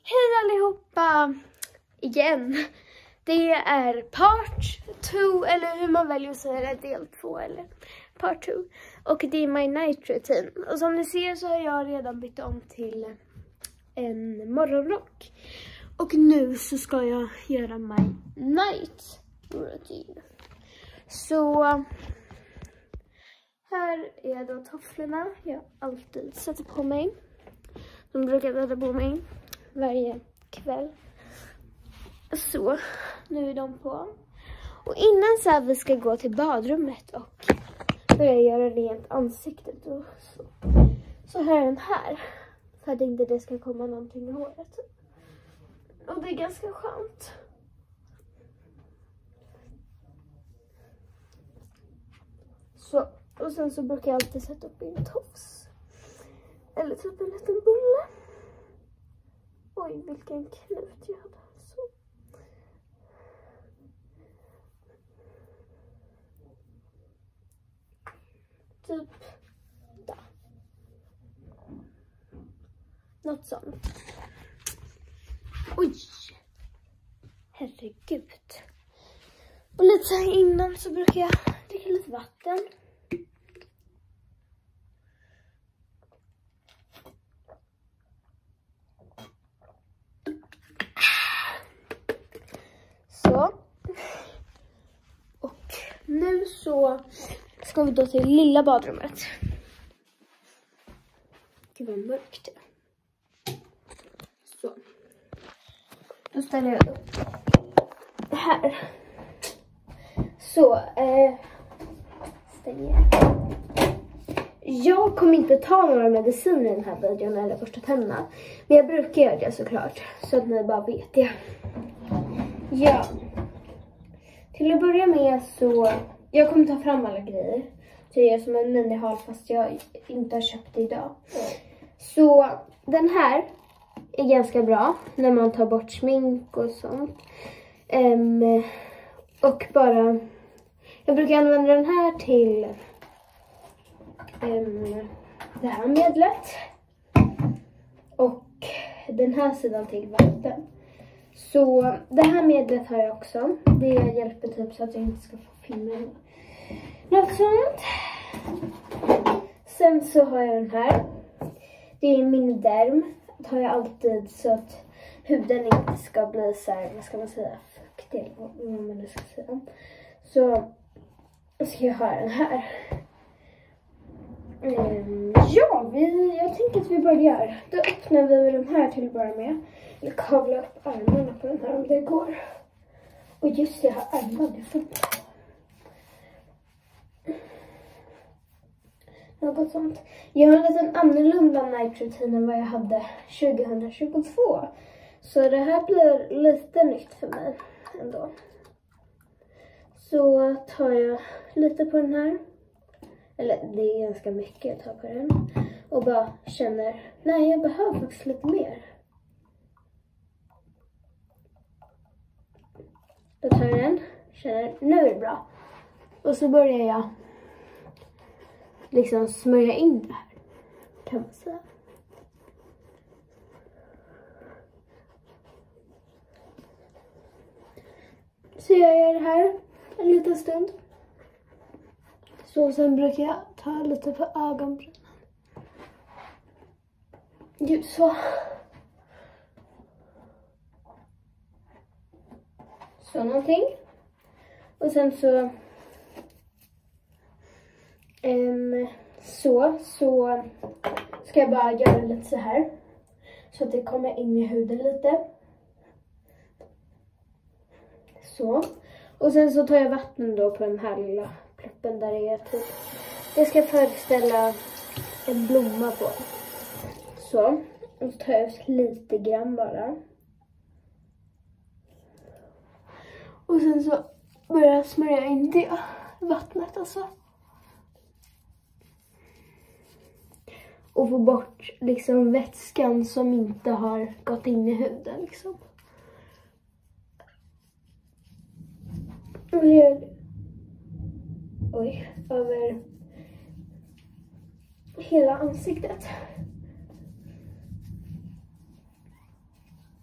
Hej allihopa! Igen. Det är part 2, eller hur man väljer att säga det, del 2 eller part 2. Och det är my night routine. Och som ni ser så har jag redan bytt om till en morgonrock. Och nu så ska jag göra my night routine. Så här är då tofflorna jag alltid sätter på mig. De brukar sätta på mig varje kväll. Så, nu är de på. Och innan så här vi ska gå till badrummet och börja göra rent ansiktet och så har jag den här. För att inte det ska komma någonting i håret. Och det är ganska skönt. Så, och sen så brukar jag alltid sätta upp en tofs. Eller typ en liten bulle. Oj, vilken knut jag hade. Så. Typ där. Något sånt. Oj. Herregud. Och lite så här innan så brukar jag dricka lite vatten. Så. Och nu så ska vi då till lilla badrummet. Gud vad mörkt det är. Så. Då ställer jag upp här. Så, stänger jag. Jag kommer inte ta några mediciner i den här videon eller första tänderna. Men jag brukar göra det såklart. Så att ni bara vet det. Ja. Till att börja med så... Jag kommer ta fram alla grejer. Så jag gör som en mini-haul fast jag inte har köpt det idag. Så den här är ganska bra när man tar bort smink och sånt. Och bara... Jag brukar använda den här till det här medlet. Och den här sidan till vatten. Så det här medlet har jag också. Det hjälper typ så att jag inte ska få finnar. Något sånt. Sen så har jag den här. Det är min derm. Det har jag alltid så att huden inte ska bli så här, vad ska man säga, fuktig eller vad man nu ska säga. Så ska jag ha den här. Ja, jag tänker att vi börjar. Då öppnar vi den här till att börja med. Jag kavlar upp armarna på den här om det går. Och just det, jag har armar. Något sånt. Jag har en liten annorlunda night routine än vad jag hade 2022. Så det här blir lite nytt för mig ändå. Så tar jag lite på den här. Eller det är ganska mycket jag tar på den. Och bara känner, nej jag behöver faktiskt lite mer. Då tar jag den, känner, nu är det bra. Och så börjar jag liksom smörja in det här, kan man säga. Så jag gör det här en liten stund. Så sen brukar jag ta lite på ögonbrynen. Gud, så. Så någonting. Och sen så... så ska jag bara göra lite så här. Så att det kommer in i huden lite. Så. Och sen så tar jag vatten då på den här lilla pluppen där det är typ. Det ska föreställa en blomma på. Så. Och så tar jag ut lite grann bara. Och sen så börjar jag smörja in det vattnet alltså. Och få bort liksom vätskan som inte har gått in i huden liksom. Och över hela ansiktet.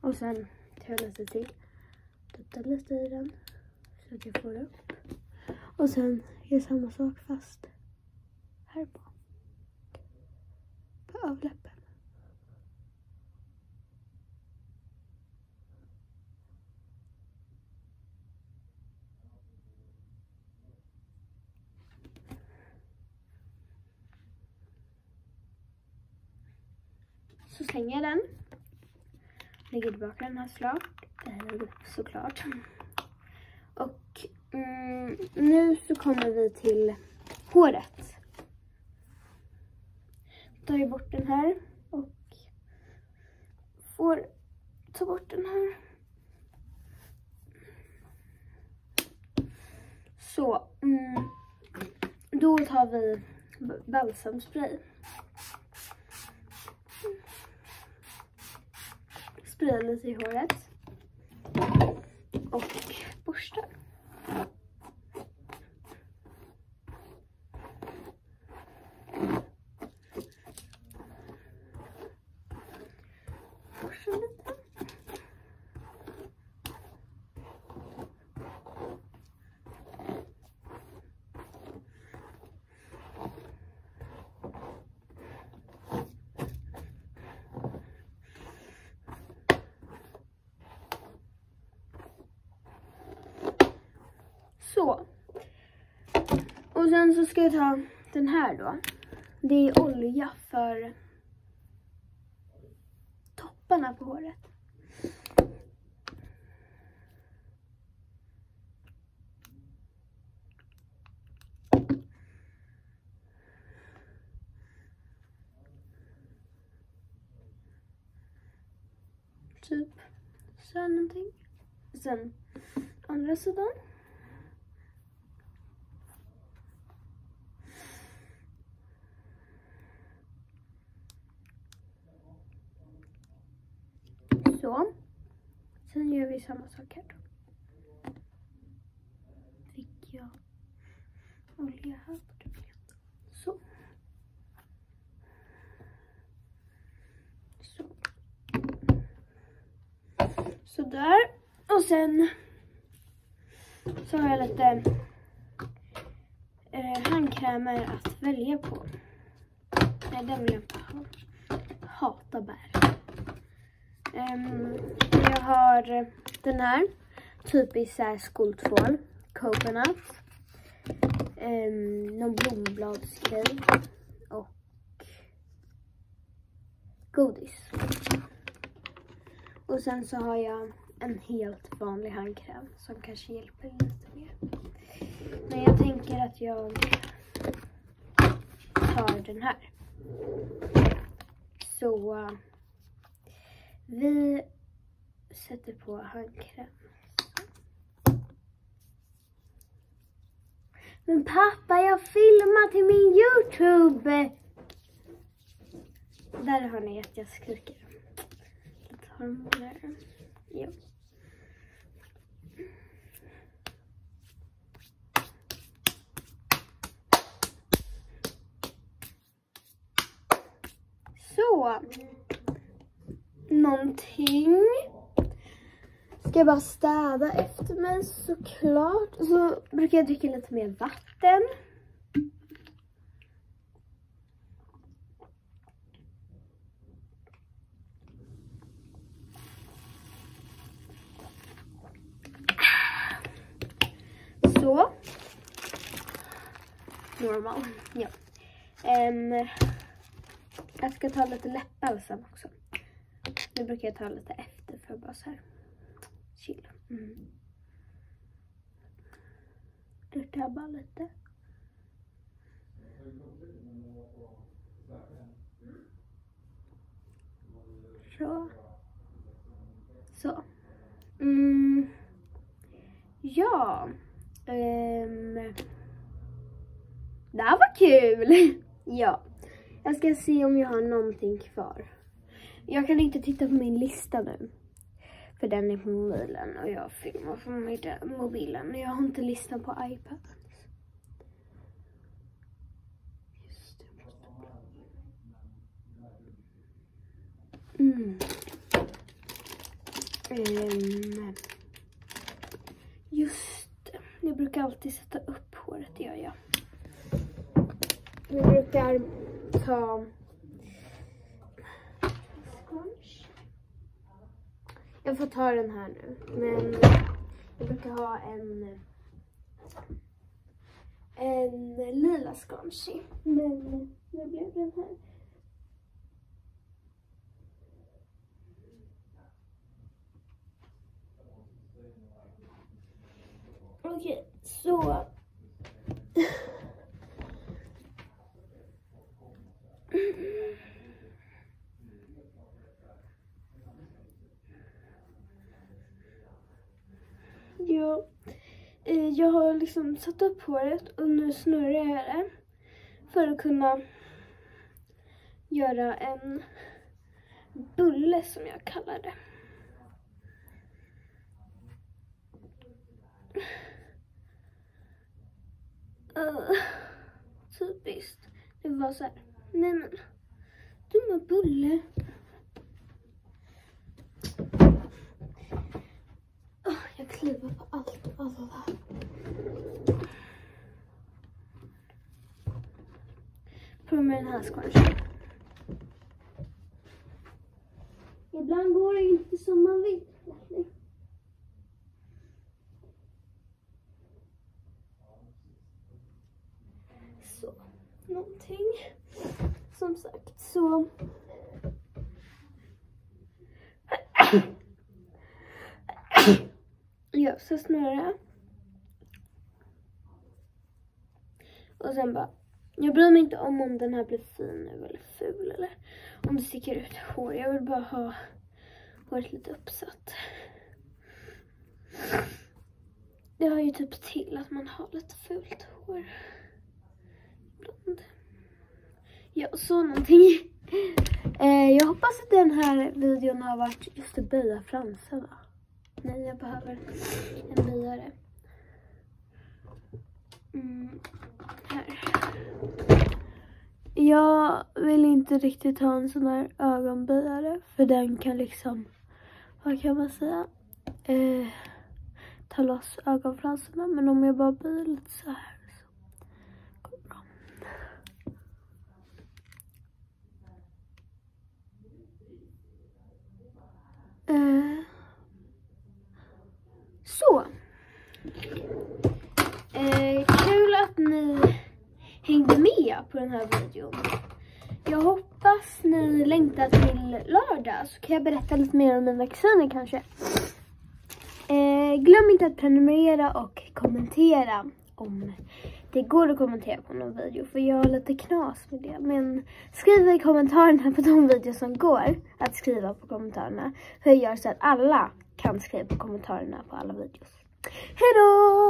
Och sen tar jag lite till. Dutta lite i den. Så att jag får upp. Och sen gör samma sak fast här på avläppen. Så slänger jag den. Lägger tillbaka den här såklart. Och nu så kommer vi till håret. Tar jag bort den här och får ta bort den här. Så, då tar vi balsamspray. Sprayar lite i håret. Och borstar. Borstar lite. Så. Och sen så ska jag ta den här då. Det är olja för topparna på håret. Typ så här någonting. Sen andra sidan. Så. Sen gör vi samma sak här då. Fick jag olja här på det. Så. Så. Så där. Och sen så har jag lite handkrämer att välja på. Nej, den vill jag inte ha. Hata bär. Jag har den här. Typiskt så här skoltvål. Coconut. Någon blombladsgrej. Och godis. Och sen så har jag en helt vanlig handkräm som kanske hjälper lite mer. Men jag tänker att jag tar den här. Så vi sätter på handkräm. Men pappa, jag filmar till min YouTube. Där har ni att jag skriker. Jag tar den där. Ja. Så. Någonting. Ska jag bara städa efter mig såklart. Så brukar jag dricka lite mer vatten. Så. Normal. Ja. Jag ska ta lite läppbalsam också. Nu brukar jag ta lite efter för bara så här. Chill. Det tar bara lite. Så. Så. Ja. Det här var kul. Ja. Jag ska se om jag har någonting kvar. Jag kan inte titta på min lista nu. För den är på mobilen och jag filmar från mobilen. Jag har inte listan på iPad. Just det. Just det. Jag brukar alltid sätta upp håret, gör jag. Jag brukar ta... Jag får ta den här nu. Men jag brukar ha en lila scrunchie. Men nu blev den här. Okej, så... Ja, jag har liksom satt upp håret och nu snurrar jag det för att kunna göra en bulle som jag kallar det. Typiskt. Det var så här. Nej men, dumma bulle. Jag kliver på allt och alla. Prova med den här scrunchien. Ibland går det inte som man vill. Så, någonting. Som sagt, så... Ja, så snurrar jag. Och sen bara... Jag bryr mig inte om den här blir fin nu eller ful eller om det sticker ut hår. Jag vill bara ha håret lite uppsatt. Det har ju typ till att man har lite fult hår. Ibland. Ja, så någonting. Jag hoppas att den här videon har varit just att böja fransarna. Nej, jag behöver en böjare. Här. Jag vill inte riktigt ha en sån här ögonböjare. För den kan liksom, vad kan man säga, ta loss ögonfransarna. Men om jag bara böjer lite så här så går det bra. Så. Kul att ni hängde med på den här videon. Jag hoppas ni längtar till lördag så kan jag berätta lite mer om mina kusiner kanske. Glöm inte att prenumerera och kommentera om det går att kommentera på någon video. För jag har lite knas med det. Men skriv i kommentarerna på de videor som går att skriva på kommentarerna. För jag gör så att alla kan skriva på kommentarerna på alla videos. Hej då!